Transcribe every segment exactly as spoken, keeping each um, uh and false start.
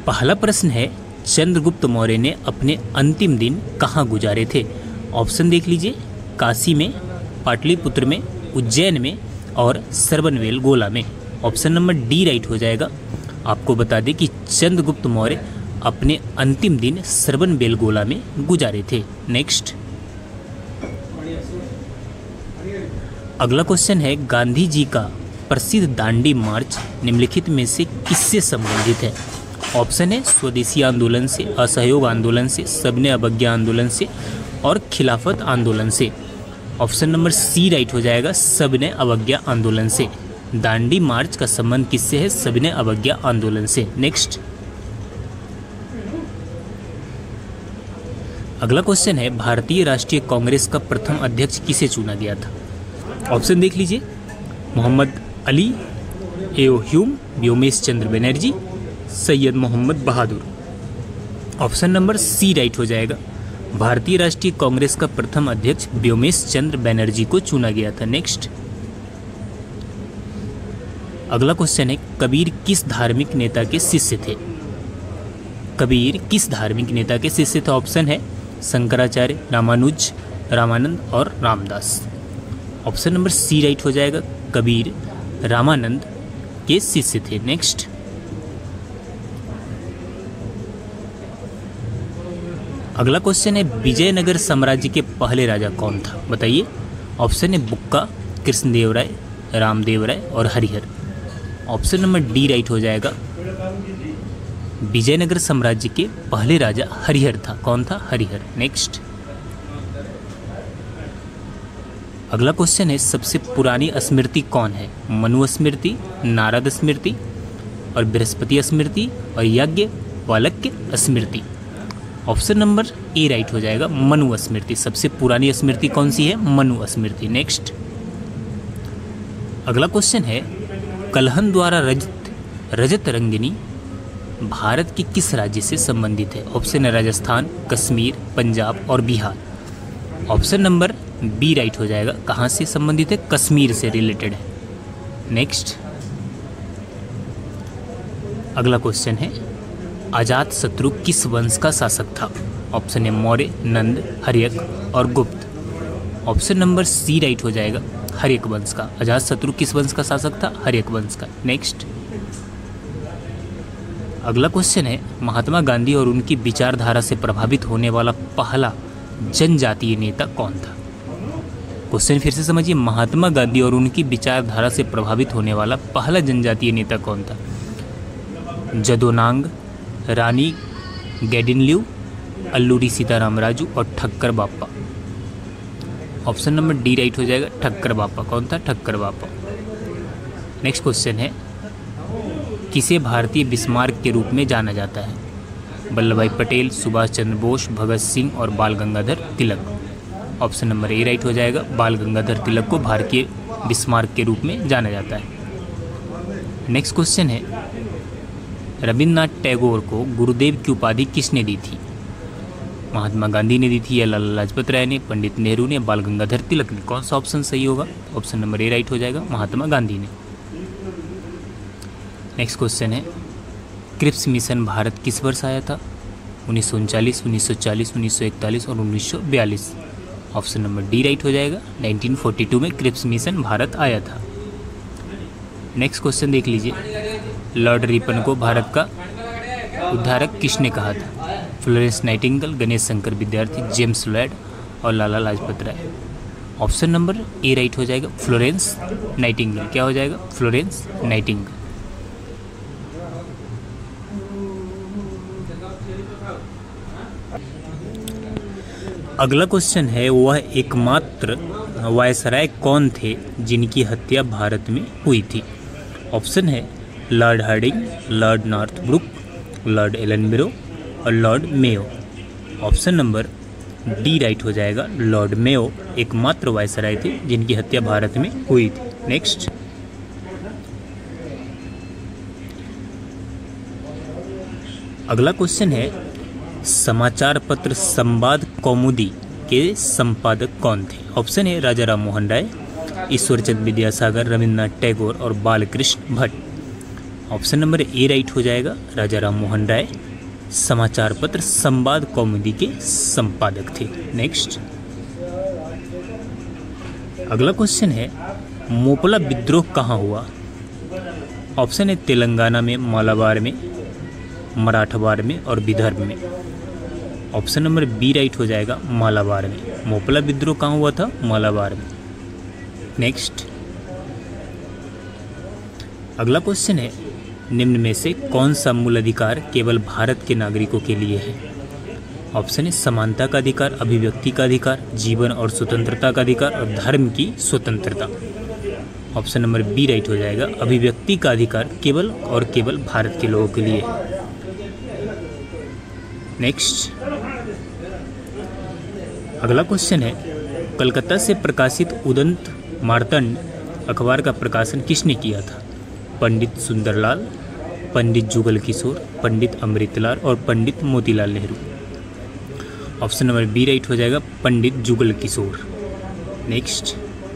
पहला प्रश्न है, चंद्रगुप्त मौर्य ने अपने अंतिम दिन कहाँ गुजारे थे? ऑप्शन देख लीजिए, काशी में, पाटलिपुत्र में, उज्जैन में और श्रवणबेल गोला में। ऑप्शन नंबर डी राइट हो जाएगा। आपको बता दें कि चंद्रगुप्त मौर्य अपने अंतिम दिन श्रवणबेल गोला में गुजारे थे। नेक्स्ट, अगला क्वेश्चन है, गांधी जी का प्रसिद्ध दांडी मार्च निम्नलिखित में से किससे संबंधित है? ऑप्शन है स्वदेशी आंदोलन से, असहयोग आंदोलन से, सबने अवज्ञा आंदोलन से और खिलाफत आंदोलन से। ऑप्शन नंबर सी राइट हो जाएगा, सबने अवज्ञा आंदोलन से। दांडी मार्च का संबंध किससे है? सबने अवज्ञा आंदोलन से। नेक्स्ट, अगला क्वेश्चन है, भारतीय राष्ट्रीय कांग्रेस का प्रथम अध्यक्ष किसे चुना गया था? ऑप्शन देख लीजिए, Mohammad Ali, A O Hume, Womesh Chandra Banerjee, Syed Mohammad Bahadur. Option number C right हो जाएगा। भारतीय राष्ट्रीय कांग्रेस का प्रथम अध्यक्ष व्योमेश चंद्र बनर्जी को चुना गया था। नेक्स्ट, अगला क्वेश्चन है, कबीर किस धार्मिक नेता के शिष्य थे? कबीर किस धार्मिक नेता के शिष्य थे? ऑप्शन है शंकराचार्य, रामानुज, रामानंद और Ramdas. Option number C right हो जाएगा, कबीर रामानंद के शिष्य थे। नेक्स्ट, अगला क्वेश्चन है, विजयनगर साम्राज्य के पहले राजा कौन था? बताइए। ऑप्शन है बुक्का, कृष्णदेव राय, रामदेव राय और Harihar. Option number D right हो जाएगा। विजयनगर साम्राज्य के पहले राजा हरिहर था। कौन था? हरिहर। नेक्स्ट, अगला क्वेश्चन है, सबसे पुरानी स्मृति कौन है? मनु स्मृति, नारद स्मृति और बृहस्पति स्मृति और Yajnavalkya Smriti. Option number A right हो जाएगा, मनु स्मृति। सबसे पुरानी स्मृति कौन सी है? मनु स्मृति। नेक्स्ट, अगला क्वेश्चन है, कलहन द्वारा रचित रजत रंगिनी भारत के किस राज्य से संबंधित है? ऑप्शन है राजस्थान, कश्मीर, पंजाब और Bihar. Option number B right हो जाएगा। कहाँ से संबंधित है? कश्मीर से रिलेटेड है। नेक्स्ट, अगला क्वेश्चन है, अजात शत्रु किस वंश का शासक था? ऑप्शन है मौर्य, नंद, हर्यक और गुप्त। ऑप्शन नंबर सी राइट हो जाएगा, हर्यक वंश का। अजात शत्रु किस वंश का शासक था? हर्यक वंश का। नेक्स्ट, अगला क्वेश्चन है, महात्मा गांधी और उनकी विचारधारा से प्रभावित होने वाला पहला जनजातीय नेता कौन था? क्वेश्चन फिर से समझिए, महात्मा गांधी और उनकी विचारधारा से प्रभावित होने वाला पहला जनजातीय नेता कौन था? जदोनांग, रानी गैडिनल्यू, अल्लूरी सीताराम राजू और ठक्कर बापा। ऑप्शन नंबर डी राइट हो जाएगा, ठक्कर बापा। कौन था? ठक्कर बापा। नेक्स्ट क्वेश्चन है, किसे भारतीय बिस्मार्क के रूप में जाना जाता है? वल्लभ भाई पटेल, सुभाष चंद्र बोस, भगत सिंह और Bal Gangadhar Tilak. Option number A right हो जाएगा, बाल गंगाधर तिलक को भारतीय बिस्मार्क के रूप में जाना जाता है। नेक्स्ट क्वेश्चन है, रविन्द्रनाथ टैगोर को गुरुदेव की उपाधि किसने दी थी? महात्मा गांधी ने दी थी, या लाला लाजपत राय ने, पंडित नेहरू ने, बाल गंगाधर तिलक ने। कौन सा ऑप्शन सही होगा? ऑप्शन नंबर ए राइट हो जाएगा, महात्मा गांधी ने। नेक्स्ट क्वेश्चन है, क्रिप्स मिशन भारत किस वर्ष आया था? उन्नीस सौ उनचालीस, उन्नीस सौ चालीस, उन्नीस सौ इकतालीस और उन्नीस सौ बयालीस। ऑप्शन नंबर डी राइट हो जाएगा, उन्नीस सौ बयालीस में क्रिप्स मिशन भारत आया था। नेक्स्ट क्वेश्चन देख लीजिए, लॉर्ड रिपन को भारत का उद्धारक किसने कहा था? फ्लोरेंस नाइटिंगेल, गणेश शंकर विद्यार्थी, जेम्स लॉयड और Lala Lajpat Rai. Option number A right हो जाएगा, फ्लोरेंस नाइटिंगेल। क्या हो जाएगा? Florence Nightingale. अगला क्वेश्चन है, वह एकमात्र वायसराय कौन थे जिनकी हत्या भारत में हुई थी? ऑप्शन है Lord Hardinge, Lord Northbrook, Lord Ellenborough और Lord Mayo. Option number D right हो जाएगा, लॉर्ड मेयो एकमात्र वायसराय थे जिनकी हत्या भारत में हुई थी। नेक्स्ट, अगला क्वेश्चन है, समाचार पत्र संवाद कौमुदी के संपादक कौन थे? ऑप्शन है राजा राम मोहन राय, ईश्वरचंद विद्यासागर, रविन्द्रनाथ टैगोर और Balkrishna Bhatt. Option number A right हो जाएगा, राजा राम मोहन राय समाचार पत्र संवाद कौमुदी के संपादक थे। नेक्स्ट अगला क्वेश्चन है, मोपला विद्रोह कहाँ हुआ? ऑप्शन है तेलंगाना में, मालाबार में, मराठवाड़ में और विदर्भ में। ऑप्शन नंबर बी राइट हो जाएगा, मालाबार में। मोपला विद्रोह कहाँ हुआ था? मालाबार में। नेक्स्ट अगला क्वेश्चन है, निम्न में से कौन सा मूल अधिकार केवल भारत के नागरिकों के लिए है? ऑप्शन है समानता का अधिकार, अभिव्यक्ति का अधिकार, जीवन और स्वतंत्रता का अधिकार और धर्म की स्वतंत्रता। ऑप्शन नंबर बी राइट हो जाएगा, अभिव्यक्ति का अधिकार केवल और केवल भारत के लोगों के लिए। नेक्स्ट अगला क्वेश्चन है, कलकत्ता से प्रकाशित उदंत मार्तंड अखबार का प्रकाशन किसने किया था? पंडित सुंदरलाल, पंडित जुगल किशोर, पंडित अमृतलाल और Pandit Motilal Nehru. Option number B right हो जाएगा, पंडित जुगल किशोर। नेक्स्ट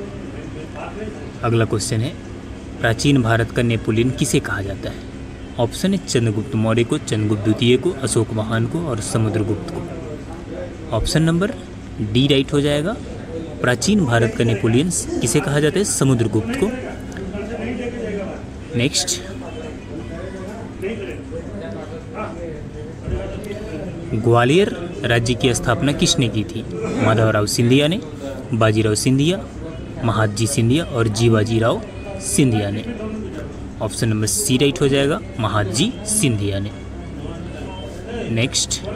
अगला क्वेश्चन है, प्राचीन भारत का नेपोलियन किसे कहा जाता है? ऑप्शन है चंद्रगुप्त मौर्य को, चंद्रगुप्त द्वितीय को, अशोक महान को और समुद्रगुप्त को। ऑप्शन नंबर डी राइट हो जाएगा, प्राचीन भारत का नेपोलियन किसे कहा जाता है? समुद्रगुप्त को। नेक्स्ट ग्वालियर राज्य की स्थापना किसने की थी? माधवराव सिंधिया ने, बाजीराव सिंधिया, महादजी सिंधिया और जीवाजीराव सिंधिया ने। ऑप्शन नंबर सी राइट हो जाएगा, महादजी सिंधिया ने। नेक्स्ट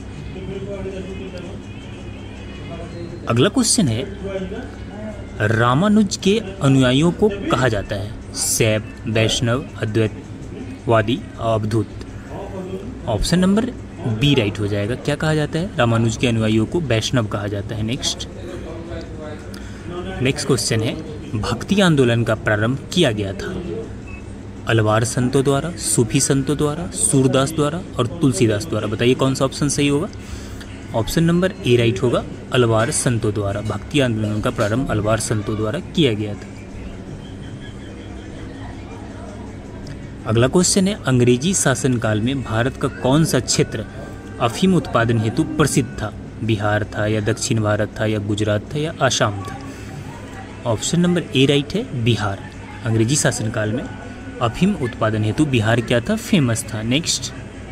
अगला क्वेश्चन है, रामानुज के अनुयायियों को कहा जाता है? शैव, वैष्णव, अद्वैतवादी, अवधूत। ऑप्शन नंबर बी राइट हो जाएगा, क्या कहा जाता है? रामानुज के अनुयायियों को वैष्णव कहा जाता है। नेक्स्ट नेक्स्ट क्वेश्चन है, भक्ति आंदोलन का प्रारंभ किया गया था? अलवार संतों द्वारा, सूफी संतों द्वारा, सूरदास द्वारा और तुलसीदास द्वारा। बताइए कौन सा ऑप्शन सही होगा? ऑप्शन नंबर ए राइट होगा, अलवार संतों द्वारा। भक्ति आंदोलन का प्रारंभ अलवार संतों द्वारा किया गया था। अगला क्वेश्चन है, अंग्रेजी शासनकाल में भारत का कौन सा क्षेत्र अफीम उत्पादन हेतु प्रसिद्ध था? बिहार था या दक्षिण भारत था या गुजरात था या आसाम था? ऑप्शन नंबर ए राइट है, बिहार। अंग्रेजी शासनकाल में अफीम उत्पादन हेतु बिहार क्या था? फेमस था। नेक्स्ट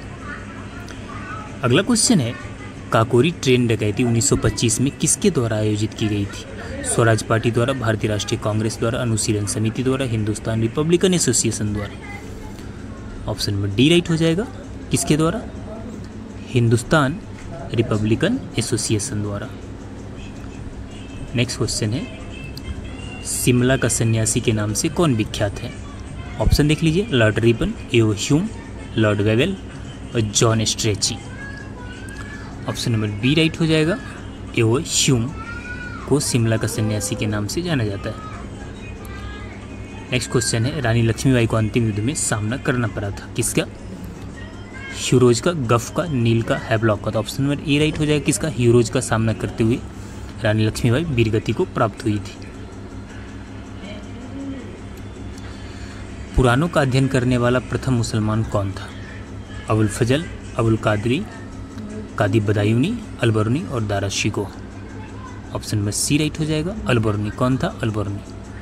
अगला क्वेश्चन है, काकोरी ट्रेन डकैती उन्नीस सौ पच्चीस में किसके द्वारा आयोजित की गई थी? स्वराज पार्टी द्वारा, भारतीय राष्ट्रीय कांग्रेस द्वारा, अनुशीलन समिति द्वारा, हिंदुस्तान रिपब्लिकन एसोसिएशन द्वारा। ऑप्शन नंबर डी राइट हो जाएगा, किसके द्वारा? हिंदुस्तान रिपब्लिकन एसोसिएशन द्वारा। नेक्स्ट क्वेश्चन है, शिमला का सन्यासी के नाम से कौन विख्यात है? ऑप्शन देख लीजिए, Lord Ripon, A O Hume, Lord Wavell और John Strachey. Option number B right हो जाएगा, एओ ह्यूम को शिमला का सन्यासी के नाम से जाना जाता है। नेक्स्ट क्वेश्चन है, रानी लक्ष्मीबाई को अंतिम युद्ध में सामना करना पड़ा था? किसका? ह्यूरोज का, गफ का, नील का, हैवलॉक का। तो ऑप्शन नंबर ए राइट हो जाएगा, किसका? ह्यूरोज का सामना करते हुए रानी लक्ष्मीबाई वीरगति को प्राप्त हुई थी। पुराणों का अध्ययन करने वाला प्रथम मुसलमान कौन था? अबुल फजल, अबुल कादरी, कादी बदायूनी, अलबरूनी और Dara Shikoh. Option number C right हो जाएगा, अलबरूनी। कौन था? अलबरूनी।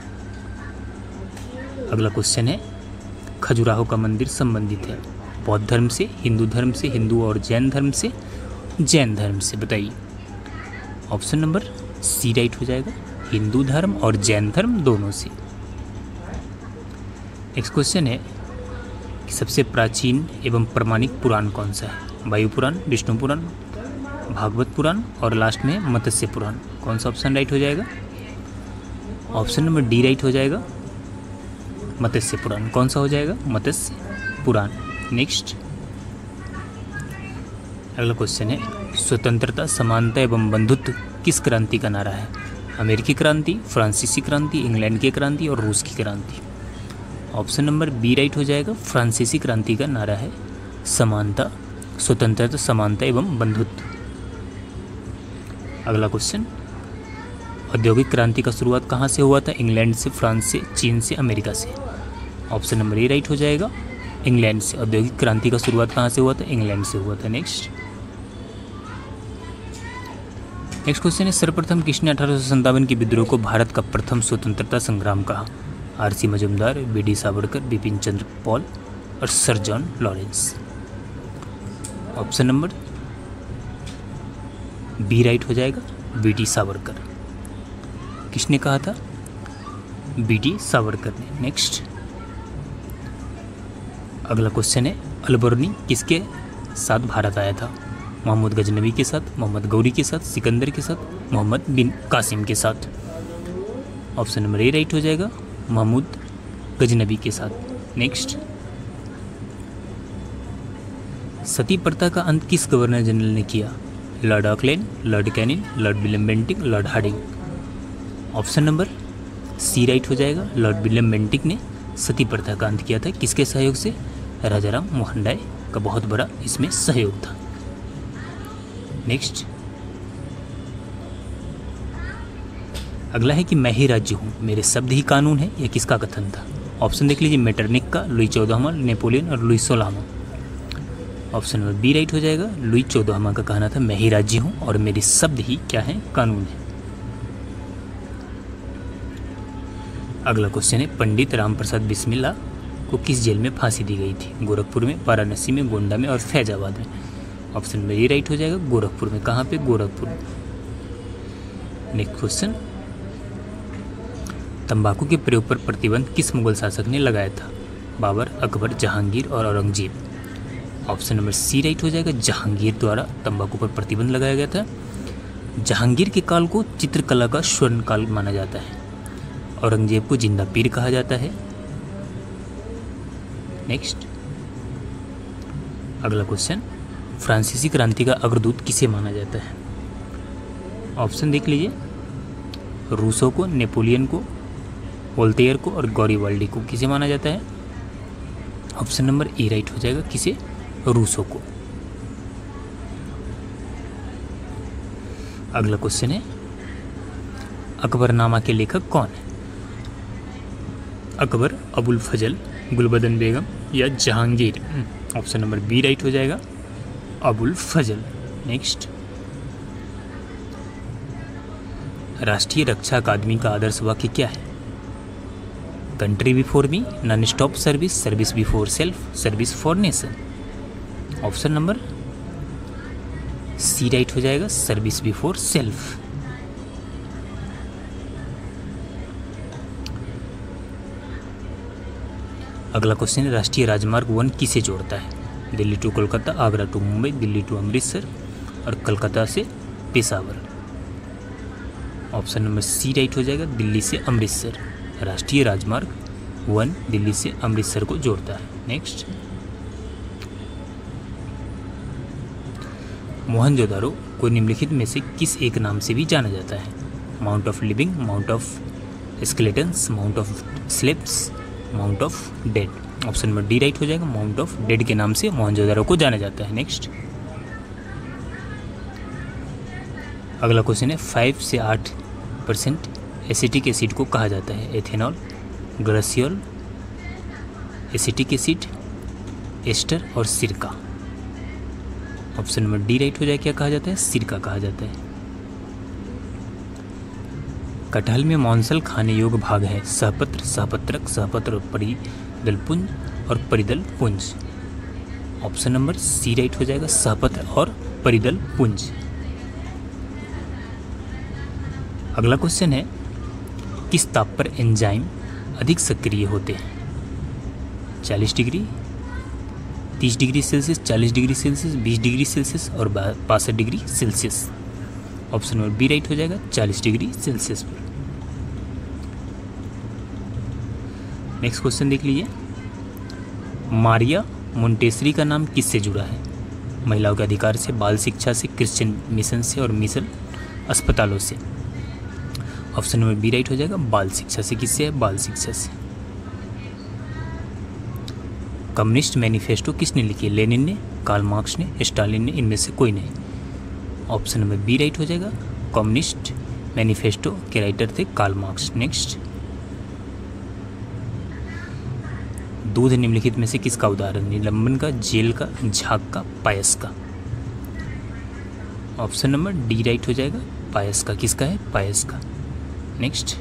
अगला क्वेश्चन है, खजुराहो का मंदिर संबंधित है बौद्ध धर्म से, हिंदू धर्म से, हिंदू और जैन धर्म से, जैन धर्म से? बताइए। ऑप्शन नंबर सी राइट हो जाएगा, हिंदू धर्म और जैन धर्म दोनों से। नेक्स्ट क्वेश्चन है कि सबसे प्राचीन एवं प्रमाणिक पुराण कौन सा है? वायु पुराण, विष्णु पुराण, भागवत पुराण और लास्ट में मत्स्य पुराण। कौन सा ऑप्शन राइट हो जाएगा? ऑप्शन नंबर डी राइट हो जाएगा, मत्स्य पुराण। कौन सा हो जाएगा? मत्स्य पुराण। नेक्स्ट अगला क्वेश्चन है, स्वतंत्रता, समानता एवं बंधुत्व किस क्रांति का नारा है? अमेरिकी क्रांति, फ्रांसीसी क्रांति, इंग्लैंड की क्रांति और रूस की क्रांति। ऑप्शन नंबर बी राइट हो जाएगा, फ्रांसीसी क्रांति का नारा है समानता, स्वतंत्रता, समानता एवं बंधुत्व। अगला क्वेश्चन, औद्योगिक क्रांति का शुरुआत कहाँ से हुआ था? इंग्लैंड से, फ्रांस से, चीन से, अमेरिका से। ऑप्शन नंबर ए राइट हो जाएगा, इंग्लैंड से। औद्योगिक क्रांति का शुरुआत कहाँ से हुआ था? इंग्लैंड से हुआ था। नेक्स्ट नेक्स्ट क्वेश्चन है, सर्वप्रथम किसने अठारह सौ संतावन के विद्रोह को भारत का प्रथम स्वतंत्रता संग्राम कहा? R C Majumdar, B D Savarkar, Bipin Chandra Pal और sir John Lawrence. Option number B right हो जाएगा, बी डी सावरकर। किसने कहा था? बी डी सावरकर ने। नेक्स्ट अगला क्वेश्चन है, अलबर्नी किसके साथ भारत आया था? मोहम्मद गजनवी के साथ, मोहम्मद गौरी के साथ, सिकंदर के साथ, मोहम्मद बिन कासिम के साथ। ऑप्शन नंबर ए राइट हो जाएगा, महमूद गजनवी के साथ। नेक्स्ट सती प्रथा का अंत किस गवर्नर जनरल ने किया? Lord Auckland, Lord Canning, Lord William Bentinck, Lord Hardinge. Option number C right हो जाएगा, लॉर्ड विलियम बेंटिक ने सती प्रथा का अंत किया था। किसके सहयोग से? राजाराम मोहन राय का बहुत बड़ा इसमें सहयोग था। नेक्स्ट अगला है कि मैं ही राज्य हूँ, मेरे शब्द ही कानून है, यह किसका कथन था? ऑप्शन देख लीजिए, मेटरनिक का, लुई चौदहवां, नेपोलियन और लुई सोलहवां। ऑप्शन नंबर बी राइट हो जाएगा, लुई चौदहवां का कहना था मैं ही राज्य हूँ और मेरे शब्द ही क्या है? कानून है। अगला क्वेश्चन है, पंडित राम प्रसाद बिस्मिल्ला को किस जेल में फांसी दी गई थी? गोरखपुर में, वाराणसी में, गोंडा में और फैजाबाद में। ऑप्शन नंबर ए राइट हो जाएगा, गोरखपुर में। कहाँ पे? गोरखपुर। नेक्स्ट क्वेश्चन, तंबाकू के प्रयोग पर प्रतिबंध किस मुगल शासक ने लगाया था? बाबर, अकबर, जहांगीर और Aurangzeb. Option number C right हो जाएगा, जहांगीर द्वारा तंबाकू पर प्रतिबंध लगाया गया था। जहांगीर के काल को चित्रकला का स्वर्ण काल माना जाता है। औरंगजेब को जिंदा पीर कहा जाता है। नेक्स्ट अगला क्वेश्चन, फ्रांसीसी क्रांति का अग्रदूत किसे माना जाता है? ऑप्शन देख लीजिए, रूसो को, नेपोलियन को, वोल्टेयर को और गौरीवाल्डी को। किसे माना जाता है? ऑप्शन नंबर ए राइट हो जाएगा, किसे? रूसो को। अगला क्वेश्चन है, अकबरनामा के लेखक कौन है? अकबर, अबुल फजल, गुलबदन बेगम या Jahangir. Option number B right हो जाएगा, अबुल फजल। नेक्स्ट राष्ट्रीय रक्षा अकादमी का आदर्श वाक्य क्या है? Country before me, non stop service, service before self, service for nation. Option number C right हो जाएगा, सर्विस बिफोर सेल्फ। अगला क्वेश्चन है, राष्ट्रीय राजमार्ग वन किसे जोड़ता है? Delhi to Kolkata, Agra to Mumbai, Delhi to Amritsar और कलकत्ता से Peshawar. Option number C right हो जाएगा, दिल्ली से अमृतसर। राष्ट्रीय राजमार्ग वन दिल्ली से अमृतसर को जोड़ता है। नेक्स्ट मोहनजोदारो को निम्नलिखित में से किस एक नाम से भी जाना जाता है? Mount of living, mount of skeletons, mount of slaves, mount of dead. Option number D right हो जाएगा, माउंट ऑफ डेड के नाम से मोहनजोदारो को जाना जाता है। नेक्स्ट अगला क्वेश्चन है, फाइव से आठ परसेंट एसिटिक एसिड को कहा जाता है? Ethanol, glycerol, acetic acid, ester और सिरका। ऑप्शन नंबर डी राइट हो जाए, क्या कहा जाता है? सिरका कहा जाता है। कटहल में मौंसल खाने योग्य भाग है? सहपत्र, सहपत्रक, सहपत्र और परिदल पुंज और परिदल पुंज। ऑप्शन नंबर सी राइट हो जाएगा, सहपत्र और परिदल पुंज। अगला क्वेश्चन है, किस ताप पर एंजाइम अधिक सक्रिय होते हैं? चालीस डिग्री, तीस डिग्री सेल्सियस, चालीस डिग्री सेल्सियस, बीस डिग्री सेल्सियस और बासठ degree Celsius. Option number B right हो जाएगा, चालीस डिग्री सेल्सियस पर। नेक्स्ट क्वेश्चन देख लीजिए, मारिया मोंटेसरी का नाम किससे जुड़ा है? महिलाओं के अधिकार से, बाल शिक्षा से, क्रिश्चियन मिशन से और मिशन अस्पतालों से। ऑप्शन नंबर बी राइट हो जाएगा, बाल शिक्षा से। किससे है? बाल शिक्षा से। कम्युनिस्ट मैनिफेस्टो किसने लिखी? लेनिन ने, कार्ल मार्क्स ने, स्टालिन ने, इनमें से कोई नहीं। ऑप्शन नंबर बी राइट हो जाएगा, कम्युनिस्ट मैनिफेस्टो के राइटर थे कार्ल मार्क्स। नेक्स्ट दूध निम्नलिखित में से किसका उदाहरण? निलंबन का, जेल का, झाग का, पायस का। ऑप्शन नंबर डी राइट हो जाएगा, पायस का। किसका है? पायस का। नेक्स्ट,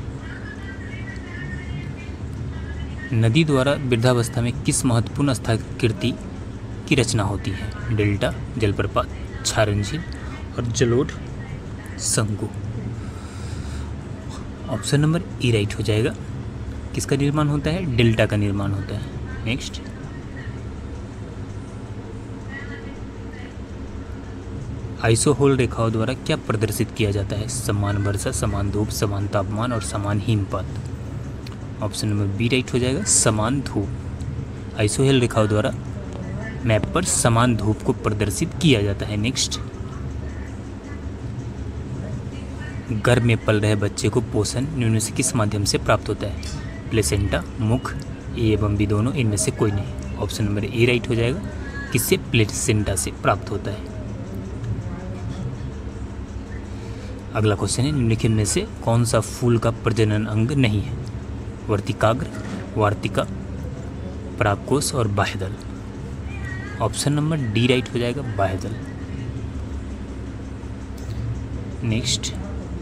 नदी द्वारा वृद्धावस्था में किस महत्वपूर्ण स्थलाकृति की रचना होती है? डेल्टा, जलप्रपात, क्षारण झील और जलोढ़ संगु। ऑप्शन नंबर ई राइट हो जाएगा। किसका निर्माण होता है? डेल्टा का निर्माण होता है। नेक्स्ट, आइसोहोल रेखाओं द्वारा क्या प्रदर्शित किया जाता है? समान वर्षा, समान धूप, समान तापमान और समान हिमपात। ऑप्शन नंबर बी राइट हो जाएगा, समान धूप। आइसोहेल रेखाओं द्वारा मैप पर समान धूप को प्रदर्शित किया जाता है। नेक्स्ट, गर्भ में पल रहे बच्चे को पोषण निम्न में से किस माध्यम से प्राप्त होता है? प्लेसेंटा, मुख, ए एवं बी दोनों, इनमें से कोई नहीं। ऑप्शन नंबर ए राइट हो जाएगा। किससे? प्लेसेंटा से प्राप्त होता है। अगला क्वेश्चन है, निम्नलिखित में से कौन सा फूल का प्रजनन अंग नहीं है? वर्तिकाग्र, वार्तिका, परागकोश और बाह्यदल। ऑप्शन नंबर डी राइट हो जाएगा, बाह्यदल। नेक्स्ट,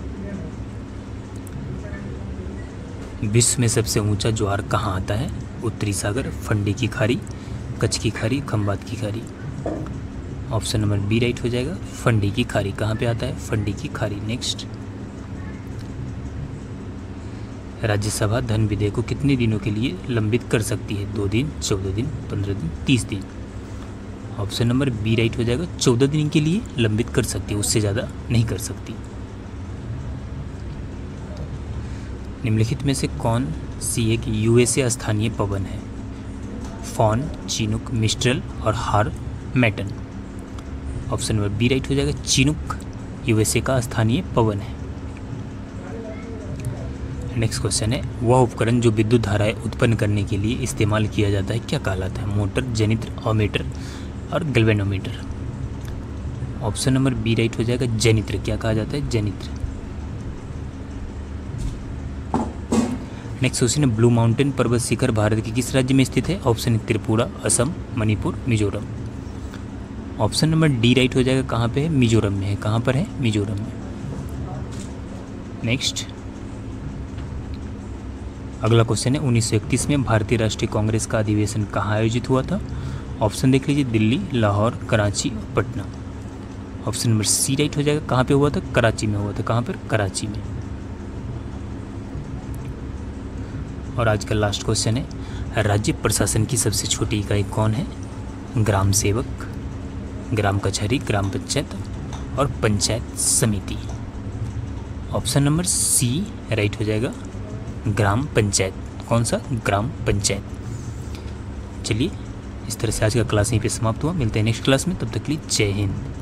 विश्व में सबसे ऊंचा ज्वार कहाँ आता है? उत्तरी सागर, फंडी की खाड़ी, कच्छ की खाड़ी, खंबात की खाड़ी। ऑप्शन नंबर बी राइट हो जाएगा, फंडी की खाड़ी। कहाँ पे आता है? फंडी की खाड़ी। नेक्स्ट, राज्यसभा धन विधेयक को कितने दिनों के लिए लंबित कर सकती है? दो दिन, चौदह दिन, पंद्रह दिन, तीस दिन। ऑप्शन नंबर बी राइट हो जाएगा, चौदह दिन के लिए लंबित कर सकती है, उससे ज़्यादा नहीं कर सकती। निम्नलिखित में से कौन सी एक यूएसए स्थानीय पवन है? फॉन, चिनुक, मिस्ट्रल और harmattan. Option number B right हो जाएगा, चिनुक यूएसए का स्थानीय पवन है। नेक्स्ट क्वेश्चन है, वह उपकरण जो विद्युत धाराएं उत्पन्न करने के लिए इस्तेमाल किया जाता है क्या कहलाता है? मोटर, जनित्र, अमीटर और galvanometer. Option number B right हो जाएगा, जनित्र। क्या कहा जाता है? जनित्र। नेक्स्ट क्वेश्चन है, ब्लू माउंटेन पर्वत शिखर भारत के किस राज्य में स्थित है? ऑप्शन Tripura, Assam, Manipur, Mizoram. Option number D right हो जाएगा, कहाँ पे है? मिजोरम में है। कहाँ पर है? मिजोरम में। नेक्स्ट, अगला क्वेश्चन है, उन्नीस सौ इकतीस में भारतीय राष्ट्रीय कांग्रेस का अधिवेशन कहाँ आयोजित हुआ था? ऑप्शन देख लीजिए, दिल्ली, लाहौर, कराची और Patna. Option number C right हो जाएगा। कहाँ पे हुआ था? कराची में हुआ था। कहाँ पर? कराची में। और आज का लास्ट क्वेश्चन है, राज्य प्रशासन की सबसे छोटी इकाई कौन है? ग्राम सेवक, ग्राम कचहरी, ग्राम पंचायत और पंचायत समिति। ऑप्शन नंबर सी राइट हो जाएगा, ग्राम पंचायत। कौन सा? ग्राम पंचायत। चलिए, इस तरह से आज का क्लास यहीं पे समाप्त हुआ। मिलते हैं नेक्स्ट क्लास में, तब तक के लिए जय हिंद।